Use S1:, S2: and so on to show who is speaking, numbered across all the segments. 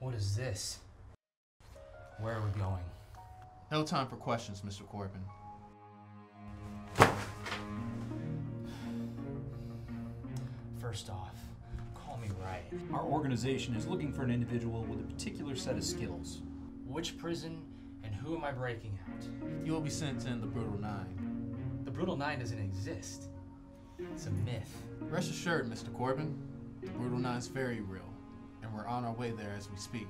S1: What is this? Where are we going?
S2: No time for questions, Mr. Corbin.
S1: First off, call me right.
S3: Our organization is looking for an individual with a particular set of skills.
S1: Which prison and who am I breaking out?
S2: You will be sent in the Brutal Nine.
S1: The Brutal Nine doesn't exist. It's a myth.
S2: Rest assured, Mr. Corbin, the Brutal Nine is very real, and we're on our way there as we speak.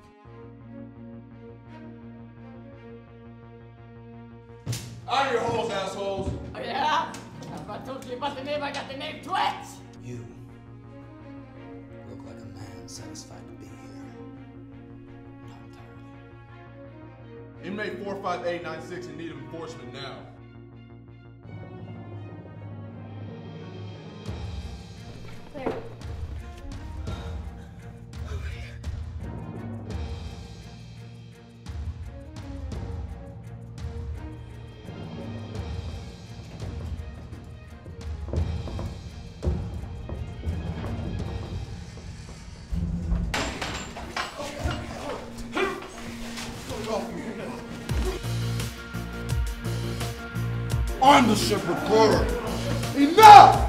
S4: Out of your holes, assholes!
S5: Oh, yeah? If I told you about the name, I got the name Twitch!
S6: You look like a man satisfied to be here. Not entirely.
S4: Inmate 45896 in need of enforcement now.
S5: There.
S4: I'm the ship reporter. Enough!